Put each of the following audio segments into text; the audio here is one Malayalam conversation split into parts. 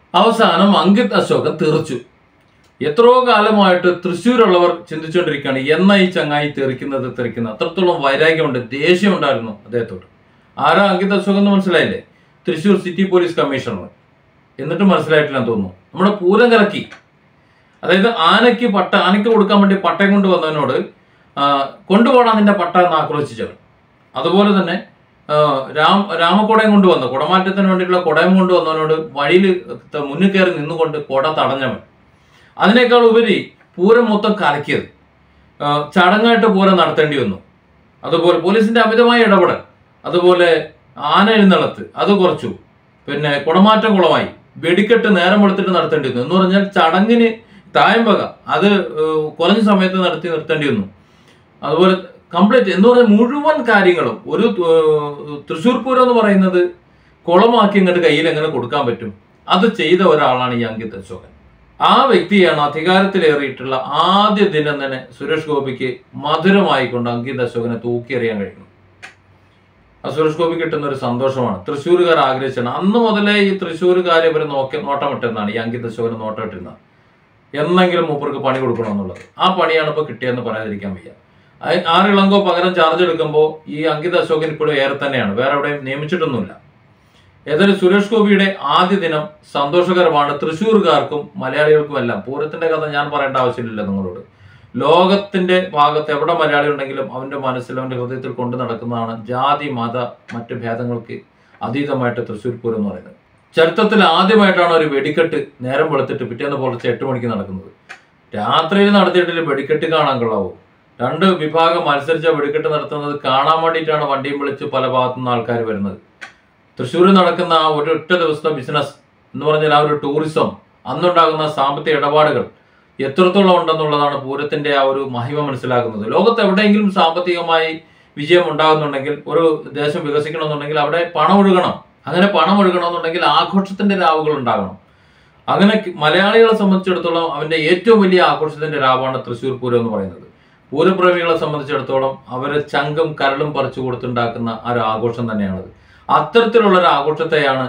അവസാനം അങ്കിത് അശോകൻ തെറിച്ചു. എത്രയോ കാലമായിട്ട് തൃശ്ശൂരുള്ളവർ ചിന്തിച്ചുകൊണ്ടിരിക്കുകയാണ് എന്നാ ഈ ചങ്ങായി തെറിക്കുന്നത്. അത്രത്തോളം വൈരാഗ്യമുണ്ട്, ദേഷ്യമുണ്ടായിരുന്നു അദ്ദേഹത്തോട്. ആരാ അങ്കിത് അശോകൻ എന്ന് മനസ്സിലായില്ലേ? Thrissur city police commissioner. എന്നിട്ട് മനസ്സിലായിട്ടില്ലെന്ന് തോന്നുന്നു. നമ്മുടെ പൂരം കലക്കി, അതായത് ആനയ്ക്ക് കൊടുക്കാൻ വേണ്ടി പട്ടയം കൊണ്ടുവന്നവനോട് കൊണ്ടുപോകണം നിന്റെ പട്ട എന്ന് ആക്രോശിച്ചവൻ. അതുപോലെ തന്നെ രാമക്കുടയം കൊണ്ടുവന്ന കുടമാറ്റത്തിന് വേണ്ടിയിട്ടുള്ള കുടയം കൊണ്ടുവന്നവനോട് വഴിയിൽ മുന്നിൽ കയറി നിന്നുകൊണ്ട് കുട തടഞ്ഞവൻ. അതിനേക്കാൾ ഉപരി പൂരം മൊത്തം കലക്കിയത്, ചടങ്ങായിട്ട് പൂരം നടത്തേണ്ടി വന്നു. അതുപോലെ പോലീസിന്റെ അമിതമായ ഇടപെടൽ, അതുപോലെ ആന എഴുന്നള്ളത്ത് അത് കുറച്ചു, പിന്നെ കുടമാറ്റം കുളമായി, വെടിക്കെട്ട് നേരം വെളുത്തിട്ട് നടത്തേണ്ടി വന്നു. എന്ന് പറഞ്ഞാൽ ചടങ്ങിന് തായമ്പക അത് കുറഞ്ഞ സമയത്ത് നിർത്തേണ്ടി വന്നു. അതുപോലെ കംപ്ലീറ്റ് എന്ന് പറഞ്ഞാൽ മുഴുവൻ കാര്യങ്ങളും ഒരു തൃശ്ശൂർ പൂരം എന്ന് പറയുന്നത് കുളമാക്കി ഇങ്ങോട്ട് കയ്യിൽ എങ്ങനെ കൊടുക്കാൻ പറ്റും? അത് ചെയ്ത ഒരാളാണ് ഈ അങ്കിത് അശോകൻ. ആ വ്യക്തിയാണ് അധികാരത്തിലേറിയിട്ടുള്ള ആദ്യ ദിനം തന്നെ സുരേഷ് ഗോപിക്ക് മധുരമായിക്കൊണ്ട് അങ്കിത് അശോകനെ തൂക്കിയെറിയാൻ കഴിഞ്ഞു. ആ സുരേഷ് ഗോപി കിട്ടുന്ന ഒരു സന്തോഷമാണ്. തൃശ്ശൂരുകാർ ആഗ്രഹിച്ചാണ്. അന്ന് മുതലേ ഈ തൃശ്ശൂരുകാരെ ഇവർ നോട്ടമിട്ടെന്നാണ് ഈ അങ്കിത് അശോകനെ നോട്ടമിട്ടിരുന്നത്. എന്നെങ്കിലും മൂപ്പർക്ക് പണി കൊടുക്കണമെന്നുള്ളത്. ആ പണിയാണ് ഇപ്പോൾ കിട്ടിയെന്ന് പറയാതിരിക്കാൻ വയ്യ. ആറിളങ്കോ പകരം ചാർജ് എടുക്കുമ്പോൾ ഈ അങ്കിത് അശോകൻ ഇപ്പോഴും ഏറെ തന്നെയാണ്, വേറെ എവിടെയും നിയമിച്ചിട്ടൊന്നുമില്ല. ഏതായാലും സുരേഷ് ഗോപിയുടെ ആദ്യ ദിനം സന്തോഷകരമാണ് തൃശ്ശൂർക്കാർക്കും മലയാളികൾക്കും എല്ലാം. പൂരത്തിന്റെ കഥ ഞാൻ പറയേണ്ട ആവശ്യമില്ല നിങ്ങളോട്. ലോകത്തിന്റെ ഭാഗത്ത് എവിടെ മലയാളി ഉണ്ടെങ്കിലും അവന്റെ മനസ്സിൽ, അവന്റെ ഹൃദയത്തിൽ കൊണ്ടു നടക്കുന്നതാണ് ജാതി മത മറ്റ് ഭേദങ്ങൾക്ക് അതീതമായിട്ട് തൃശ്ശൂർ പൂരം എന്ന് പറയുന്നത്. ചരിത്രത്തിൽ ആദ്യമായിട്ടാണ് ഒരു വെടിക്കെട്ട് നേരം വെളുത്തിട്ട് പിറ്റേന്ന് പുലർച്ചെ 8 മണിക്ക് നടക്കുന്നത്. രാത്രിയിൽ നടത്തിയിട്ടില്ല വെടിക്കെട്ട് കാണാൻ കൊള്ളാവോ? 2 വിഭാഗം മത്സരിച്ച വെടിക്കെട്ട് നടത്തുന്നത് കാണാൻ വേണ്ടിയിട്ടാണ് വണ്ടിയും വിളിച്ച് പല ഭാഗത്തുനിന്ന് ആൾക്കാർ വരുന്നത്. തൃശ്ശൂരിൽ നടക്കുന്ന ആ ഒരൊറ്റ ദിവസത്തെ ബിസിനസ് എന്ന് പറഞ്ഞാൽ ആ ഒരു ടൂറിസം, അന്നുണ്ടാകുന്ന സാമ്പത്തിക ഇടപാടുകൾ എത്രത്തോളം ഉണ്ടെന്നുള്ളതാണ് പൂരത്തിന്റെ ആ ഒരു മഹിമ മനസ്സിലാക്കുന്നത്. ലോകത്ത് എവിടെയെങ്കിലും സാമ്പത്തികമായി വിജയം ഉണ്ടാകുന്നുണ്ടെങ്കിൽ, ഒരു ദേശം വികസിക്കണമെന്നുണ്ടെങ്കിൽ അവിടെ പണം ഒഴുകണം. അങ്ങനെ പണം ഒഴുകണമെന്നുണ്ടെങ്കിൽ ആഘോഷത്തിന്റെ രാവുകൾ ഉണ്ടാകണം. അങ്ങനെ മലയാളികളെ സംബന്ധിച്ചിടത്തോളം അവന്റെ ഏറ്റവും വലിയ ആഘോഷത്തിന്റെ രാവാണ് തൃശ്ശൂർ പൂരം എന്ന് പറയുന്നത്. പൂരപ്രേമികളെ സംബന്ധിച്ചിടത്തോളം അവരെ ചങ്കും കരളും പറിച്ചു കൊടുത്തുണ്ടാക്കുന്ന ആ ഒരു ആഘോഷം തന്നെയാണത്. അത്തരത്തിലുള്ള ഒരു ആഘോഷത്തെയാണ്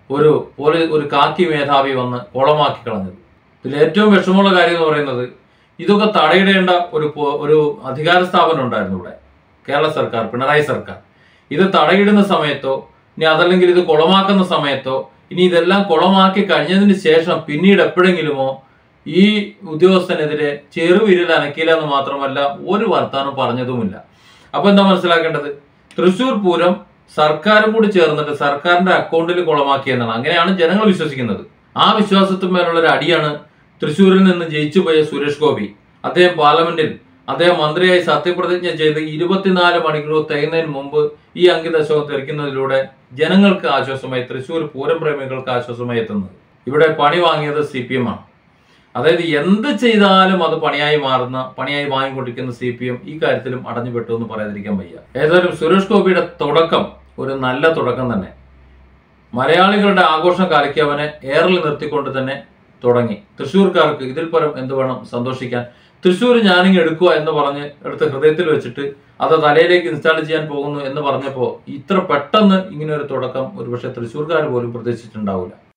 ഒരു കാക്കി മേധാവി വന്ന് കുളമാക്കി കളഞ്ഞത്. ഇതിൽ ഏറ്റവും വിഷമമുള്ള കാര്യം എന്ന് പറയുന്നത്, ഇതൊക്കെ തടയിടേണ്ട ഒരു അധികാര സ്ഥാപനം ഉണ്ടായിരുന്നു ഇവിടെ, കേരള സർക്കാർ, പിണറായി സർക്കാർ. ഇത് തടയിടുന്ന സമയത്തോ ഇനി അതല്ലെങ്കിൽ ഇത് കുളമാക്കുന്ന സമയത്തോ ഇനി ഇതെല്ലാം കുളമാക്കി കഴിഞ്ഞതിന് ശേഷം പിന്നീട് എപ്പോഴെങ്കിലുമോ ഈ ഉദ്യോഗസ്ഥനെതിരെ ചെറുവിരൽ അനക്കില്ല എന്ന് മാത്രമല്ല ഒരു വർത്താനം പറഞ്ഞതുമില്ല. അപ്പൊ എന്താ മനസ്സിലാക്കേണ്ടത്? തൃശ്ശൂർ പൂരം സർക്കാരും കൂടി ചേർന്നിട്ട് സർക്കാരിന്റെ അക്കൗണ്ടിൽ കുളമാക്കിയെന്നാണ്. അങ്ങനെയാണ് ജനങ്ങൾ വിശ്വസിക്കുന്നത്. ആ വിശ്വാസത്തിന്മേലുള്ള ഒരു അടിയാണ് തൃശ്ശൂരിൽ നിന്ന് ജയിച്ചു പോയ സുരേഷ് ഗോപി. അദ്ദേഹം പാർലമെന്റിൽ മന്ത്രിയായി സത്യപ്രതിജ്ഞ ചെയ്ത് 24 മണിക്കൂർ തികയുന്നതിന് മുമ്പ് ഈ അങ്കിത് അശോകൻ തെറിക്കുന്നതിലൂടെ ജനങ്ങൾക്ക് ആശ്വാസമായി, തൃശ്ശൂർ പൂരം പ്രേമികൾക്ക് ആശ്വാസമായി എത്തുന്നത്. ഇവിടെ പണി വാങ്ങിയത് CPM ആണ്. അതായത് എന്ത് ചെയ്താലും അത് പണിയായി വാങ്ങിക്കൊണ്ടിരിക്കുന്ന CPM ഈ കാര്യത്തിലും അടഞ്ഞുപെട്ടു എന്ന് പറയാതിരിക്കാൻ വയ്യ. ഏതായാലും സുരേഷ് ഗോപിയുടെ തുടക്കം ഒരു നല്ല തുടക്കം തന്നെ. മലയാളികളുടെ ആഘോഷം കാലയ്ക്ക് അവനെ ഏറിൽ നിർത്തിക്കൊണ്ട് തന്നെ തുടങ്ങി. തൃശ്ശൂർക്കാർക്ക് ഇതിൽ പരം എന്ത് വേണം സന്തോഷിക്കാൻ? തൃശ്ശൂർ ഞാനിങ്ങ് എടുക്കുക എന്ന് പറഞ്ഞ് എടുത്ത് ഹൃദയത്തിൽ വെച്ചിട്ട് അത് തലയിലേക്ക് ഇൻസ്റ്റാൾ ചെയ്യാൻ പോകുന്നു എന്ന് പറഞ്ഞപ്പോൾ ഇത്ര പെട്ടെന്ന് ഇങ്ങനെ ഒരു തുടക്കം ഒരുപക്ഷെ തൃശ്ശൂർക്കാർ പോലും പ്രതീക്ഷിച്ചിട്ടുണ്ടാവില്ല.